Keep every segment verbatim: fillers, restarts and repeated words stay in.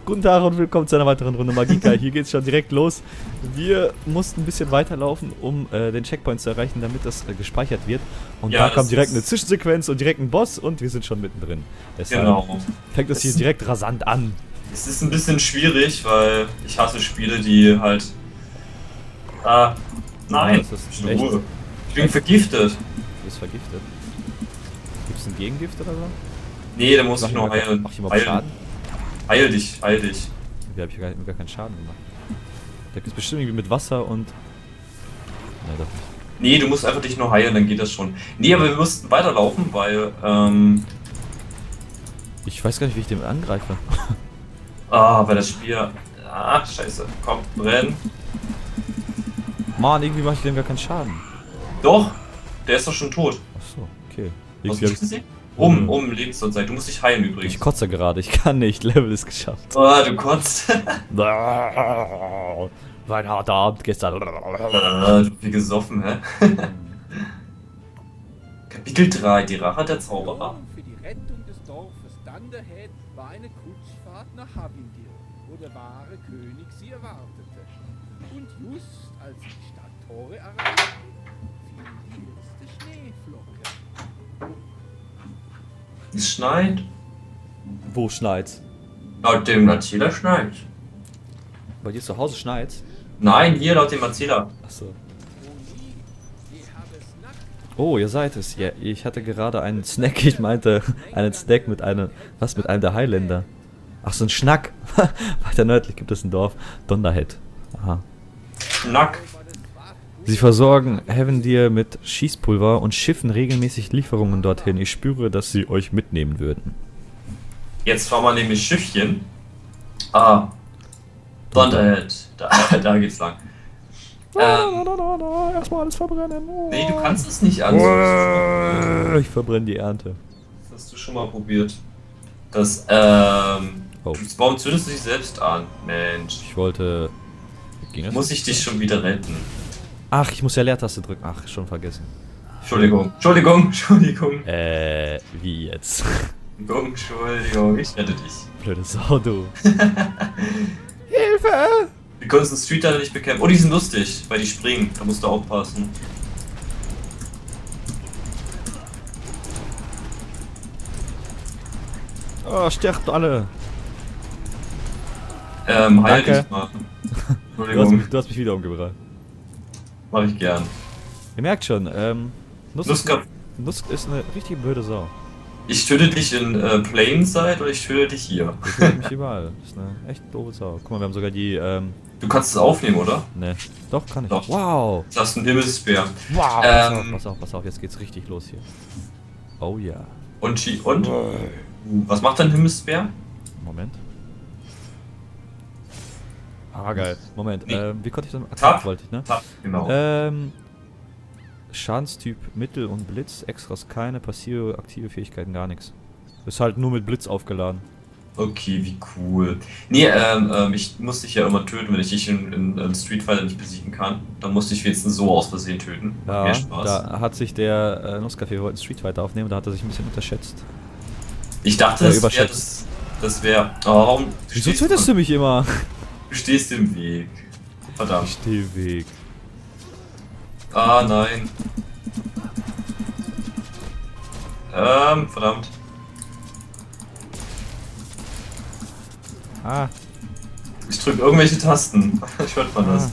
Guten Tag und willkommen zu einer weiteren Runde Magika. Hier geht's schon direkt los. Wir mussten ein bisschen weiterlaufen, um äh, den Checkpoint zu erreichen, damit das äh, gespeichert wird. Und ja, da kam direkt eine Zwischensequenz und direkt ein Boss und wir sind schon mittendrin. Deshalb genau. Fängt es hier direkt rasant an. Es ist ein bisschen schwierig, weil ich hasse Spiele, die halt... Ah, nein, ja, das ist echt, ich bin vergiftet. Du bist vergiftet. Gibt es ein Gegengift oder so? Nee, da muss ich nur heilen. Mach ich überhaupt Schaden? Heil dich, heil dich. Wie hab ich gar, gar keinen Schaden gemacht? Da gibt's bestimmt irgendwie mit Wasser und... Nein, doch nicht. Nee, du musst einfach dich nur heilen, dann geht das schon. Nee, aber wir mussten weiterlaufen, weil, ähm... Ich weiß gar nicht, wie ich den angreife. Ah, weil das Spiel... Ah, scheiße. Komm, renn. Mann, irgendwie mache ich dem gar keinen Schaden. Doch, der ist doch schon tot. Achso, okay. Was hast du gesehen? Um, um Lebenszeit. Du musst dich heilen übrigens. Ich kotze gerade, ich kann nicht. Level ist geschafft. Oh, du kotzt. War ein harter Abend gestern. Du hast viel gesoffen, hä? Kapitel drei, die Rache der Zauberer. Für die Rettung des Dorfes Thunderhead war eine Kutschfahrt nach Havindir, wo der wahre König sie erwartete. Und just als sie die Stadttore erreichten, fiel die erste Schneeflocke. Es schneit. Wo schneit's? Laut dem Erzähler schneit. Bei dir zu Hause schneit's? Nein, hier laut dem Erzähler. Achso. Oh, ihr seid es. Ja, ich hatte gerade einen Snack. Ich meinte einen Snack mit einem... Was? Mit einem der Highlander. Ach, so ein Schnack. Weiter nördlich gibt es ein Dorf. Thunderhead. Aha. Schnack. Sie versorgen Havindir mit Schießpulver und schiffen regelmäßig Lieferungen dorthin. Ich spüre, dass sie euch mitnehmen würden. Jetzt fahren wir nämlich Schiffchen. Ah. Thunderhead. Da, da geht's lang. Ähm, Erstmal alles verbrennen. nee, du kannst es nicht an. Ich verbrenne die Ernte. Das hast du schon mal probiert. Das, ähm... Oh. Warum zündest du dich selbst an? Mensch. Ich wollte... Ging das? Muss ich dich schon wieder retten? Ach, ich muss ja Leertaste drücken. Ach, schon vergessen. Entschuldigung, Entschuldigung, Entschuldigung. Äh, wie jetzt? Entschuldigung, Entschuldigung, ich rette dich. Blöde Sau, du. Hilfe! Wir können uns einen Streeter nicht bekämpfen. Oh, die sind lustig, weil die springen. Da musst du aufpassen. Oh, sterbt alle. Ähm, heil Danke. dich mal. Du hast, Entschuldigung, mich, du hast mich wieder umgebracht. mach ich gern. Ihr merkt schon, ähm, Nuss, Nuska, Nuss ist eine richtig blöde Sau. ich töte dich in äh, Plainside oder ich töte dich hier. Ich töte mich überall. Das ist eine echt doofe Sau. Guck mal, wir haben sogar die, ähm... Du kannst es aufnehmen, oder? Ne. Doch, kann ich. Doch. Wow! Das ist ein Himmelsbär. Wow! Ähm, pass auf, pass auf, pass auf, jetzt geht's richtig los hier. Oh ja. Und, Chi- und? Uh, was macht dein Himmelsbär? Moment. Ah, geil. Moment, Nee. ähm, wie konnte ich das... Tab. wollte ich, ne? Tab, genau. Ähm... Schadenstyp Mittel und Blitz, Extras keine, passive, aktive Fähigkeiten gar nichts. Ist halt nur mit Blitz aufgeladen. Okay, wie cool. Nee, ähm, ähm, ich muss dich ja immer töten, wenn ich dich in, in, in Street Fighter nicht besiegen kann. Dann musste ich wenigstens so aus Versehen töten. Macht Ja, mehr Spaß. da hat sich der äh, Nusscafé wollte Street Fighter aufnehmen, da hat er sich ein bisschen unterschätzt. Ich dachte, Äh, das wäre überschätzt. das, das wäre. Oh, warum? Du Wieso stehst, tötest du mich immer? du stehst im Weg. Verdammt. Ich stehe im Weg. Ah, nein. Ähm, verdammt. Ah, Ich drücke irgendwelche Tasten. Ich hört man das.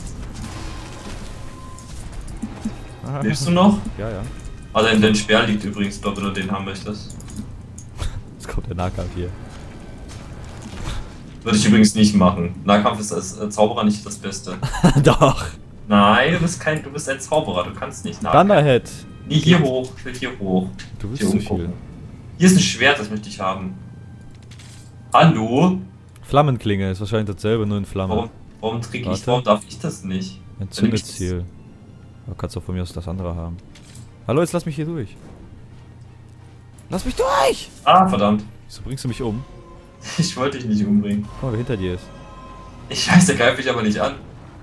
ah. Lebst du noch? Ja, ja. Ah, dein, dein Speer liegt übrigens dort, wenn du den haben möchtest. Jetzt kommt der Nahkampf hier. Würde ich übrigens nicht machen. Nahkampf ist als äh, Zauberer nicht das Beste. Doch. Nein, du bist kein, du bist ein Zauberer, du kannst nicht Nahkampf. Thunderhead. Nee, hier hoch, ich will hier hoch. Du bist Hier zu umgucken. viel. Hier ist ein Schwert, das möchte ich haben. Hallo? Flammenklinge ist wahrscheinlich dasselbe, nur in Flamme. Warum, warum krieg ich, Warte. warum darf ich das nicht? Entzündeziel. Da kannst du von mir aus das andere haben. Hallo, jetzt lass mich hier durch. Lass mich durch! Ah, verdammt. Wieso bringst du mich um? Ich wollte dich nicht umbringen. Guck mal, wer hinter dir ist. Ich weiß, der greift mich aber nicht an.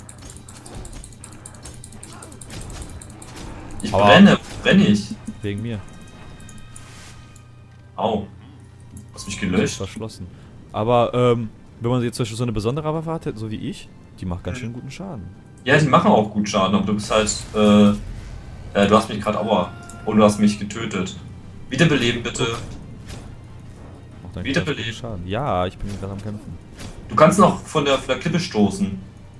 Ich Aua. brenne, brenne ich. Wegen mir. Au. Hast mich Ist gelöscht. verschlossen. Aber, ähm, Wenn man jetzt zum Beispiel so eine besondere Waffe hat, so wie ich, die macht ganz schön guten Schaden. Ja, die machen auch gut Schaden, aber du bist halt, äh, äh du hast mich gerade aua. Und du hast mich getötet. Wiederbeleben bitte. Macht dann Wiederbeleben. guten Schaden. Ja, ich bin gerade am Kämpfen. Du kannst noch von der, von der Klippe stoßen.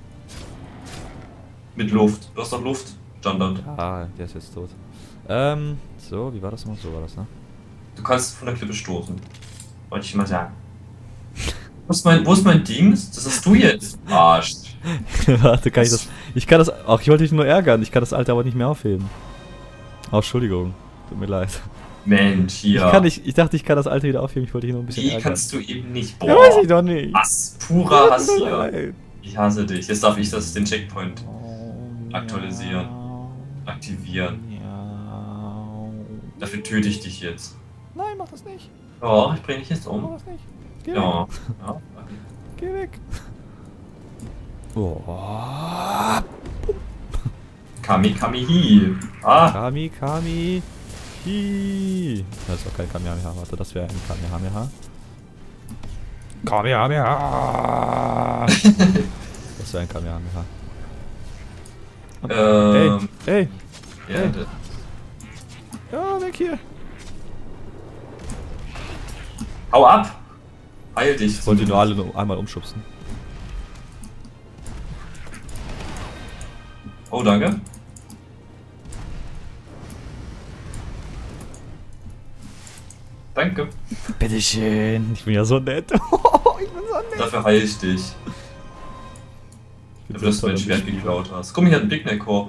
Mit Luft. Du hast doch Luft, Standard. Ah, der ist jetzt tot. Ähm, so, wie war das noch? So war das, ne? Du kannst von der Klippe stoßen. Wollte ich mal sagen. Wo ist mein, wo ist mein Dings? Das hast du jetzt. Arsch. Warte, kann ich das. Ich kann das. Ach, ich wollte dich nur ärgern. Ich kann das Alte aber nicht mehr aufheben. Oh, Entschuldigung. Tut mir leid. Mensch, hier. Ich, kann nicht, ich dachte, ich kann das Alte wieder aufheben. Ich wollte dich nur ein bisschen Die ärgern. kannst du eben nicht. Boah. Ja, weiß ich doch nicht. Was? Purer Hass Tut mir hier. leid. Ich hasse dich. Jetzt darf ich das, den Checkpoint aktualisieren. Aktivieren. Dafür töte ich dich jetzt. Nein, mach das nicht. Oh, ich bring dich jetzt Mach um. das nicht. Geh Ja. weg. ja. Geh weg. Oh. Kami Kami Hi. Ah, Kami, Kami. Hi. Das ist doch kein Kamehameha. Warte, das wäre ein Kamehameha. Kamehameha. Das wäre ein Kamehameha. ähm. Ey, ey. Ja, Hey. d- Ja, weg hier. hau ab! Heil dich. Ich wollte die nur alle nur einmal umschubsen. Oh, danke. Danke. Bitteschön. Ich bin ja so nett. ich bin so nett. Dafür heil ich dich. Ich bin Dafür, dass so du mein toll, Schwert dass ich- geklaut hast. Guck mal, hier hat ein Big Neck Korb.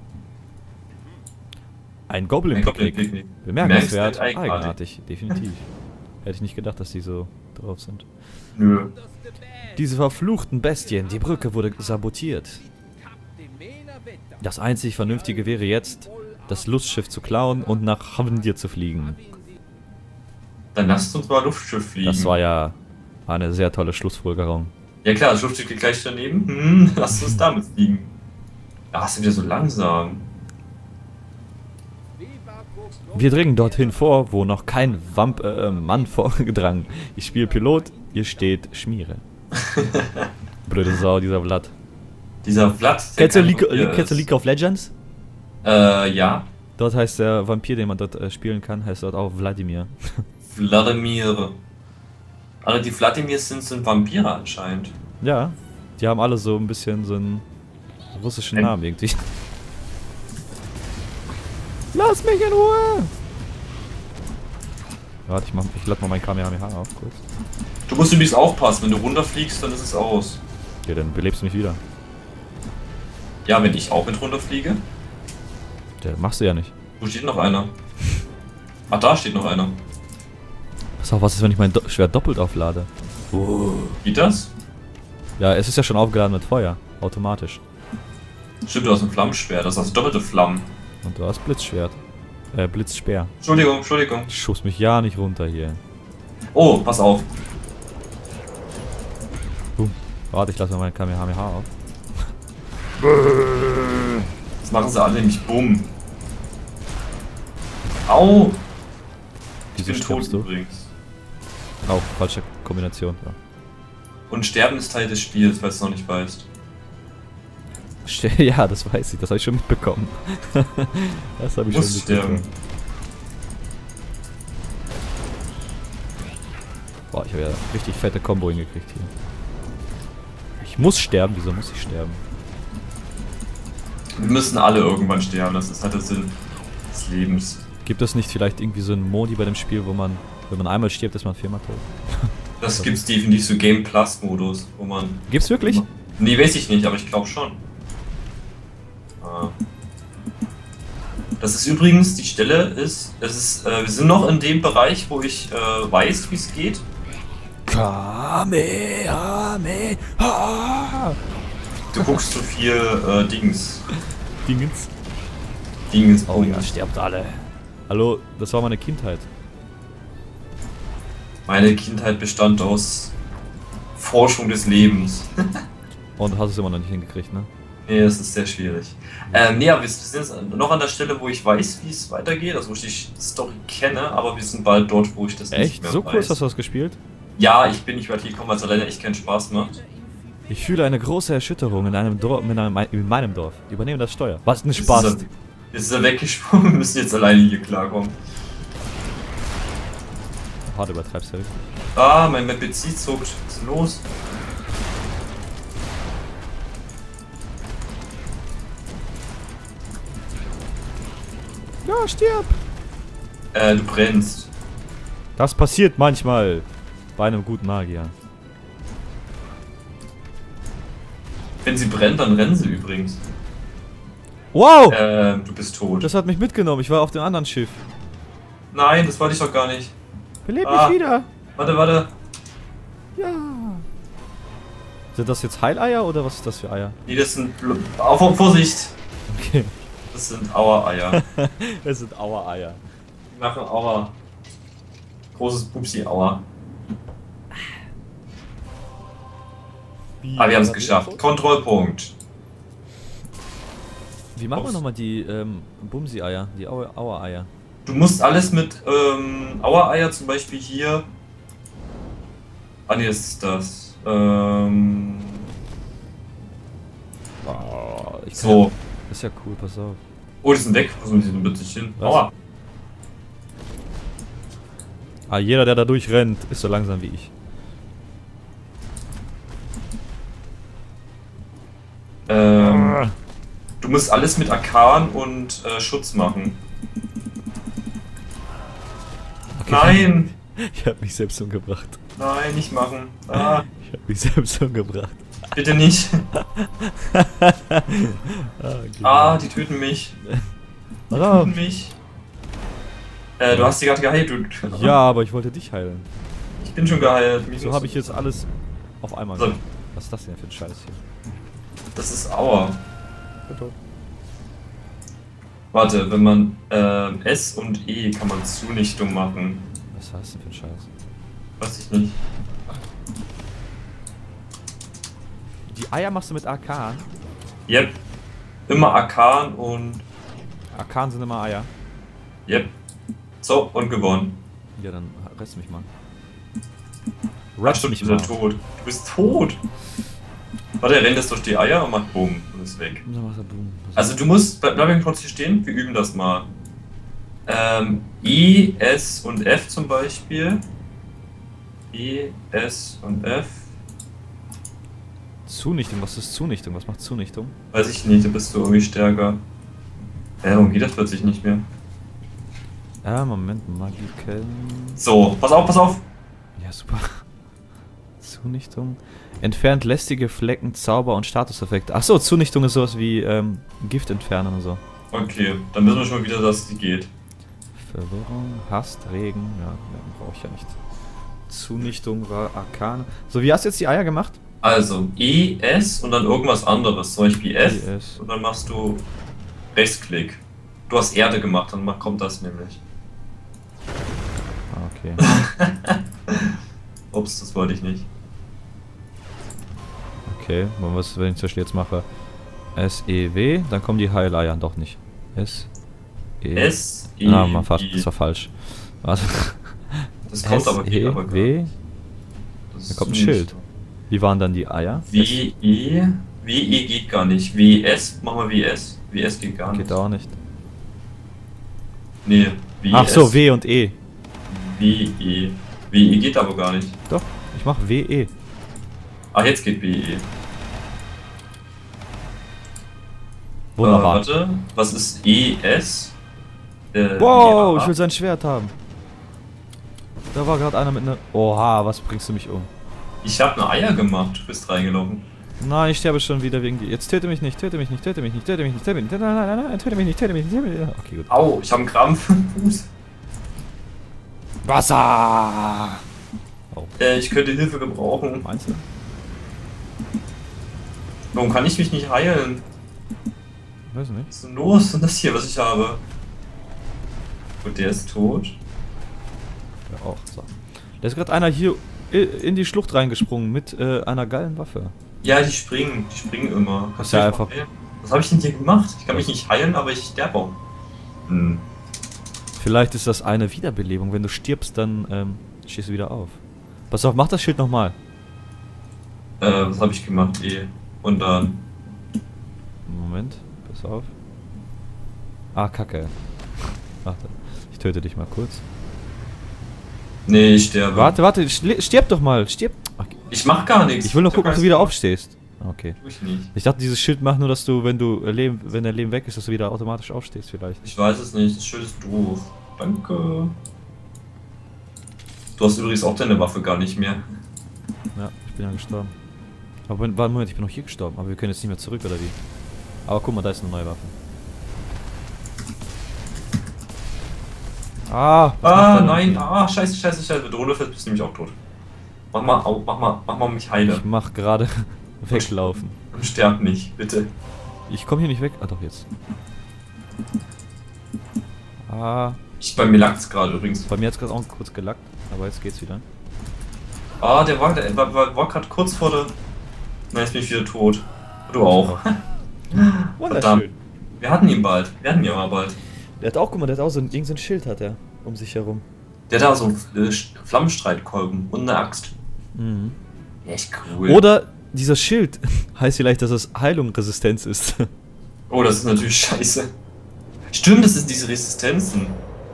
Ein Goblin Ein Goblin Picknick. Picknick. Bemerkenswert. Merkst du, eigenartig. Eigenartig, definitiv. Hätte ich nicht gedacht, dass die so drauf sind. Nö. Diese verfluchten Bestien, die Brücke wurde sabotiert. Das einzig Vernünftige wäre jetzt, das Lustschiff zu klauen und nach Havendir zu fliegen. Dann lasst uns mal Luftschiff fliegen. Das war ja eine sehr tolle Schlussfolgerung. Ja klar, das Luftschiff geht gleich daneben. Hm, lasst uns damit fliegen. Ah, ist ja wieder so langsam. Wir dringen dorthin vor, wo noch kein Vamp äh, Mann vorgedrang. Ich spiele Pilot, ihr steht Schmiere. Blöde Sau, dieser Vlad. Dieser Vlad. der Kennst du, kein League, Vampir kennst du ist. League of Legends? Äh, ja. Dort heißt der Vampir, den man dort äh, spielen kann, heißt dort auch Wladimir. Wladimir. Alle, die Wladimirs sind, sind Vampire anscheinend. Ja, die haben alle so ein bisschen so einen russischen Ein- Namen irgendwie. Lass mich in Ruhe! Warte, ich, mach, ich lade mal mein Kamehameha auf kurz. Du musst übrigens aufpassen, wenn du runterfliegst, dann ist es aus. Ja, dann belebst du mich wieder. Ja, wenn ich auch mit runterfliege. Der machst du ja nicht. Wo steht noch einer? Ach, da steht noch einer. Pass auf, was ist, wenn ich mein Do Schwert doppelt auflade? Geht das? Ja, es ist ja schon aufgeladen mit Feuer. Automatisch. Stimmt, du hast ein Flammenschwert, das hast doppelte Flammen. Und du hast Blitzschwert. Äh, Blitzspeer. Entschuldigung, Entschuldigung. Ich schuss mich ja nicht runter hier. Oh, pass auf. Boom. Warte, ich lasse mal mein Kamehameha auf. Jetzt machen sie alle nämlich bumm. Au! Ich Wieso bin tot stirbst du? übrigens. Auch falsche Kombination. Ja. Und Sterben ist Teil des Spiels, falls du noch nicht weißt. Ste- Ja, das weiß ich, das habe ich schon mitbekommen. Das habe ich Muss schon sterben. mitbekommen. Boah, ich habe ja richtig fette Combo hingekriegt hier. Ich muss sterben, wieso muss ich sterben? Wir müssen alle irgendwann sterben, das ist halt der Sinn des Lebens. Gibt es nicht vielleicht irgendwie so einen Modi bei dem Spiel, wo man, wenn man einmal stirbt, ist man viermal tot? Das gibt's definitiv so Game Plus Modus, wo man... Gibt's wirklich? Nee, weiß ich nicht, aber ich glaube schon. Ah. Das ist übrigens, die Stelle ist, es ist, äh, wir sind noch in dem Bereich, wo ich äh, weiß, wie es geht. Kamehameha! Du guckst zu viel äh, Dings. Dingens. Dings. Oh ja, sterbt alle. Hallo, das war meine Kindheit. Meine Kindheit bestand aus Forschung des Lebens. Und du hast es immer noch nicht hingekriegt, ne? Nee, das ist sehr schwierig. Ähm, nee, aber wir sind jetzt noch an der Stelle, wo ich weiß, wie es weitergeht, also wo ich die Story kenne, aber wir sind bald dort, wo ich das nicht Echt? mehr So weiß. cool hast du das gespielt? Ja, ich bin nicht weit gekommen, weil es alleine echt keinen Spaß macht. Ich fühle eine große Erschütterung in einem Dorf, in, einem, in meinem Dorf. Übernehme das Steuer. Was ein Jetzt Spaß. ist er, jetzt ist er weggesprungen, wir müssen jetzt alleine hier klarkommen. Hart übertreibst du. Ah, mein P C zuckt. Was ist denn los? Ja, stirb. Äh, du brennst. Das passiert manchmal bei einem guten Magier. Wenn sie brennt, dann rennen sie übrigens. Wow! Äh, du bist tot. Das hat mich mitgenommen. Ich war auf dem anderen Schiff. Nein, das wollte ich doch gar nicht. Beleb Ah. mich wieder. Warte, warte. Ja. Sind das jetzt Heileier oder was ist das für Eier? Nee, das sind... Bl- Auf, Vorsicht! Okay. Das sind Auer-Eier. Es sind Auer-Eier. Die machen Auer. Großes Pupsi-Auer. Wie, Ah, wir haben es geschafft. Kontrollpunkt. Wie machen wir Ups. nochmal die ähm, Bumsi-Eier? Die Auer- Auer-Eier. Du musst alles mit ähm, Auer-Eier zum Beispiel hier... Ah, nee, das ist das. Ähm... Oh, ich kann So. Ja, das ist ja cool, pass auf. Oh, die sind weg. Wo sind die denn bitte hin? Was? Aua. Ah, jeder, der da durchrennt, ist so langsam wie ich. Ähm... Du musst alles mit Arkan und äh, Schutz machen. Okay. Nein! Ich hab mich selbst umgebracht. Nein, nicht machen. Ah, Ich hab mich selbst umgebracht. bitte nicht. Ah, Ah, die töten mich. Die Ah. töten mich. Äh, du hast die gerade geheilt, du. Ja, aber ich wollte dich heilen. Ich bin schon geheilt. Mich So musst habe du- ich jetzt alles auf einmal So. gemacht. Was ist das denn für ein Scheiß hier? Das ist Aua. Warte, wenn man ähm, S und E kann man Zunichtung machen. Was heißt denn für ein Scheiß? Weiß ich nicht. Die Eier machst du mit Arkan. Yep. Immer Arkan und. Arkan sind immer Eier. Yep. So, und gewonnen. Ja, dann rest mich mal. Ach, Rest stimmt, mich du mal. bist tot. Du bist tot. Warte, er rennt jetzt durch die Eier und macht Bumm und ist weg. Dann macht er Boom. Also du musst, bleib, bleib kurz hier stehen, wir üben das mal. Ähm, I, S und F zum Beispiel. E, S und F. Zunichtung, was ist Zunichtung? Was macht Zunichtung? Weiß ich nicht, da bist du irgendwie stärker. Äh, warum geht das plötzlich nicht mehr? Ja, Moment, Magiken. So, pass auf, pass auf! Ja, super. Zunichtung. Entfernt lästige Flecken, Zauber und Statuseffekte. Achso, Zunichtung ist sowas wie ähm, Gift entfernen und so. Okay, dann wissen wir schon mal wieder, dass die geht. Verwirrung, Hass, Regen, ja, ja brauche ich ja nicht. Zunichtung war Arkan. So, wie hast du jetzt die Eier gemacht? Also, E, S und dann irgendwas anderes, zum Beispiel F. E, S. Und dann machst du Rechtsklick. Du hast Erde gemacht, dann kommt das nämlich. Ah, okay. Ups, das wollte ich nicht. Okay, und was, wenn ich zum Beispiel jetzt mache? S, E, W, dann kommen die Heileier doch nicht. S, E. S, E, Ah, man, fast, I. das war falsch. Warte. Das kommt S, aber E, aber gar W, nicht. Das da ist kommt ein nicht Schild. so. Wie waren dann die Eier? W, E, W, E geht gar nicht. W, S, machen wir W, S. W, S geht gar nicht. Geht auch nicht. Nee, W, Ach so, S. W und E. W, E. W, E geht aber gar nicht. Doch, ich mach W, E. Ah, jetzt geht W, E. Wunderbar. Äh, warte, was ist E, S? Äh, Wow, E, A. ich will sein Schwert haben. Da war gerade einer mit einer... Oha, was bringst du mich um? Ich hab eine Eier gemacht, du bist reingelaufen. Nein, ich sterbe schon wieder wegen dir. Jetzt töte mich nicht, töte mich nicht, töte mich nicht, töte mich nicht, töte mich nicht, nein, nein, nein, nein, töte mich nicht, töte mich nicht, töte mich nicht. Okay, gut. Au, ich hab einen Krampf im Fuß. Wasser! Oh, Äh, ich könnte Hilfe gebrauchen. meinst du? Warum kann ich mich nicht heilen? Weiß nicht. Was ist denn los? Was ist denn das hier, was ich habe? Und der ist tot. Ja, auch. So. Da ist gerade einer hier i- in die Schlucht reingesprungen mit äh, einer geilen Waffe. Ja, die springen, die springen immer. Das ist du ja mich mal einfach- heilen? Was habe ich denn hier gemacht? Ich kann mich nicht heilen, aber ich sterbe auch. Hm. Vielleicht ist das eine Wiederbelebung. Wenn du stirbst, dann ähm, stehst du wieder auf. Pass auf, mach das Schild nochmal. Äh, was habe ich gemacht? E. Und dann. Moment, pass auf. Ah, Kacke. Warte, ich töte dich mal kurz. Nee, ich sterbe. Warte, warte, stirb doch mal, stirb. Okay. Ich mach gar nichts. Ich will nur gucken, ob du wieder aufstehst. Okay. Tu ich nicht. Ich dachte, dieses Schild macht nur, dass du, wenn du Leben, wenn dein Leben weg ist, dass du wieder automatisch aufstehst vielleicht. Ich weiß es nicht, das Schild ist doof. Danke. Du hast übrigens auch deine Waffe gar nicht mehr. Ja, ich bin ja gestorben. Aber warte, Moment, ich bin noch hier gestorben. Aber wir können jetzt nicht mehr zurück, oder wie? Aber guck mal, da ist eine neue Waffe. Ah! Ah, nein, ah, scheiße, scheiße, scheiße. Wenn du runterfällst, bist du nämlich auch tot. Mach mal, au, mach mal, mach mal mich heile. Ich mach gerade weglaufen. Und sterb nicht, bitte. Ich komme hier nicht weg. Ah, doch, jetzt. Ah. Ich, bei mir lag's gerade übrigens. Bei mir hat's gerade auch kurz gelackt, aber jetzt geht's wieder. Ah, der war, der war, war, war gerade kurz vor der... Nein, jetzt bin ich wieder tot. Du auch. Verdammt. Wir hatten ihn bald. Wir hatten ihn aber bald. Der hat auch, guck mal, der hat auch so ein, irgend so ein Schild hat er um sich herum. Der hat da so einen äh, Flammenstreitkolben und eine Axt. Mhm. Echt cool. Oder dieser Schild heißt vielleicht, dass es Heilung Resistenz ist. Oh, das ist natürlich scheiße. Stimmt, das sind diese Resistenzen.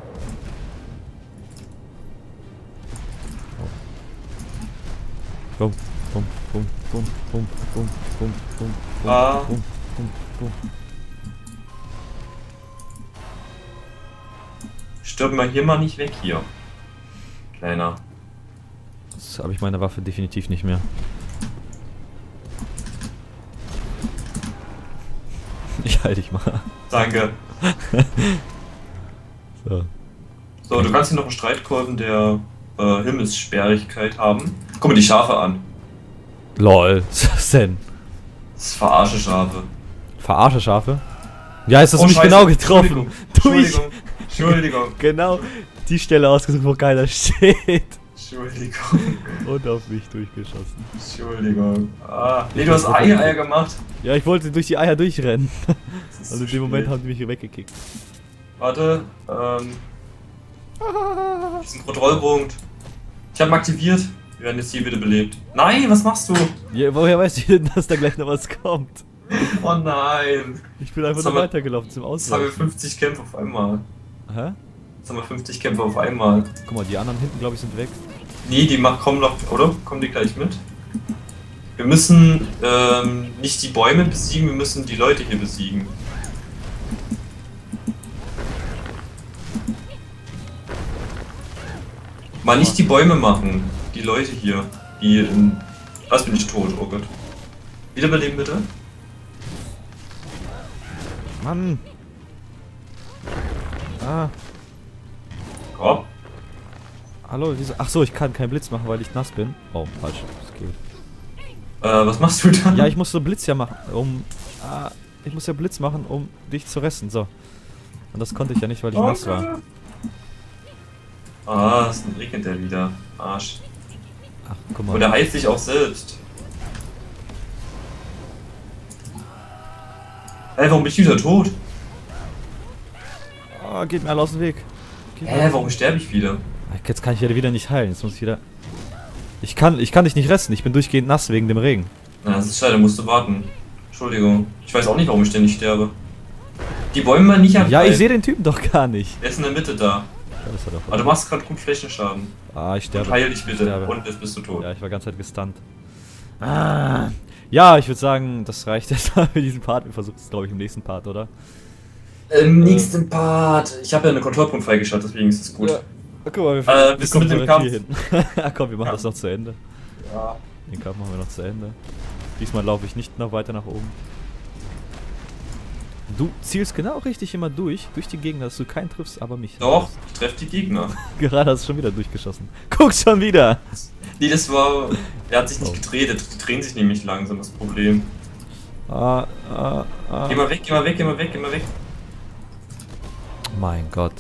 Bum, bum, bum, bum, bum, bum, bum, bum, Ah. bum, bum, bum. Stirb mal hier mal nicht weg hier. Kleiner. Jetzt habe ich meine Waffe definitiv nicht mehr. Ich halte dich mal. Danke. So. So, du kannst hier noch einen Streitkolben der äh, Himmelssperrigkeit haben. Guck mal die Schafe an. Lol, was ist das denn? Das ist verarsche Schafe. Verarsche Schafe? Ja, ist das Oh, mich Scheiße. genau getroffen. Entschuldigung. Durch Entschuldigung. Entschuldigung. genau die Stelle ausgesucht, wo keiner steht. Entschuldigung. Und auf mich durchgeschossen. Entschuldigung. Ah, nee, du hast Eier, Eier gemacht. Ja, ich wollte durch die Eier durchrennen. Das ist Also in zu dem Moment spät. haben die mich hier weggekickt. Warte, ähm. Diesen Kontrollpunkt. Ich habe ihn aktiviert. Wir werden jetzt hier wieder belebt. Nein, was machst du? Ja, woher weißt du denn, dass da gleich noch was kommt? Oh nein. Ich bin einfach Jetzt nur haben wir- weitergelaufen zum Jetzt haben wir Ausweichen. fünfzig Kämpfe auf einmal. Hä? Jetzt haben wir fünfzig Kämpfe auf einmal. Guck mal, die anderen hinten, glaube ich, sind weg. Nee, die mach, kommen noch, oder? Kommen die gleich mit? Wir müssen ähm, nicht die Bäume besiegen, wir müssen die Leute hier besiegen. Mal nicht die Bäume machen, die Leute hier. Die in... Was, bin ich tot, oh Gott. Wiederbeleben bitte? Mann! Ah, Oh. hallo, wieso? Ach so, ich kann keinen Blitz machen, weil ich nass bin. Oh, falsch. Das geht. Äh, was machst du da? Ja, ich muss so Blitz ja machen, um... Ah, ich muss ja Blitz machen, um dich zu retten, so. Und das konnte ich ja nicht, weil ich Oh nass war. Gott. Ah, es regnet der wieder. Arsch. Ach, guck Und mal. er heilt sich auch selbst. Hä, warum bin ich wieder tot? Oh, geht mir alle aus dem Weg. Geht mir Hä, alle- warum sterbe ich wieder? Jetzt kann ich ja wieder nicht heilen, jetzt muss ich wieder... Ich kann, ich kann dich nicht retten, ich bin durchgehend nass wegen dem Regen. Na, das ist schade, musst du warten. Entschuldigung. Ich weiß auch nicht, warum ich ständig sterbe. Die Bäume mal nicht angreifen. Ja, ich sehe den Typen doch gar nicht. Er ist in der Mitte da. Ja, das war doch... Aber du machst gerade gut Flächenschaden. Ah, ich sterbe. Und heil dich Ich bitte. sterbe. Und jetzt bist du tot. Ja, ich war ganz Zeit gestunt. Ah. Ja, ich würde sagen, das reicht erstmal für diesen Part. Wir versuchen es, glaube ich, im nächsten Part, oder? Im nächsten Part. Ich habe ja eine Kontrollpunkt freigeschaltet, deswegen ist es gut. Ja. Guck mal, wir, Äh, bist du kommen mit dem direkt Kampf? hier hin. Ja, komm, wir machen Ja. das noch zu Ende. Ja. Den Kampf machen wir noch zu Ende. Diesmal laufe ich nicht noch weiter nach oben. Du zielst genau richtig immer durch, durch die Gegner, dass du keinen triffst, aber mich. Doch, ich treffe die Gegner. Gerade hast du schon wieder durchgeschossen. Guck schon wieder! Nee, das war... Er hat sich nicht Oh. gedreht, die drehen sich nämlich langsam, das Problem. Ah, ah, ah. Geh mal weg, geh mal weg, geh mal weg, geh mal weg. Mein Gott.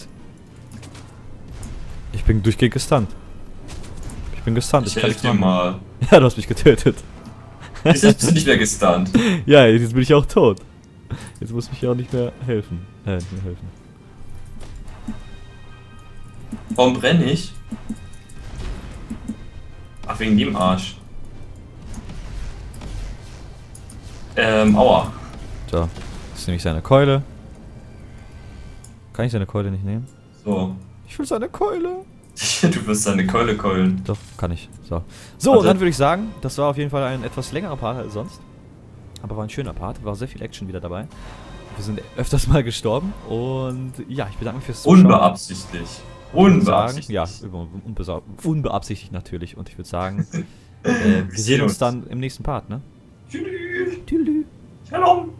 Ich bin durchgehend gestunt. Ich bin gestunt, Ich ich kann helfe nichts dir machen. mal. Ja, du hast mich getötet. Jetzt bist du nicht mehr gestunt. Ja, jetzt bin ich auch tot. Jetzt muss mich ja auch nicht mehr helfen. Äh, nicht mehr helfen. Warum brenne ich? Ach, wegen dem Arsch. Ähm, aua. So, das ist nämlich seine Keule. Kann ich seine Keule nicht nehmen? So. Ich will seine Keule. Du wirst seine Keule keulen. Doch, kann ich. So, so Warte. dann würde ich sagen, das war auf jeden Fall ein etwas längerer Part als sonst. Aber war ein schöner Part, war sehr viel Action wieder dabei. Wir sind öfters mal gestorben und ja, ich bedanke mich fürs Zuschauen. Unbeabsichtlich. Unbeabsichtigt. Ja, unbe unbeabsichtigt natürlich. Und ich würde sagen, äh, wir sehen uns dann im nächsten Part, ne? Tschüss. Tschüss. Shalom.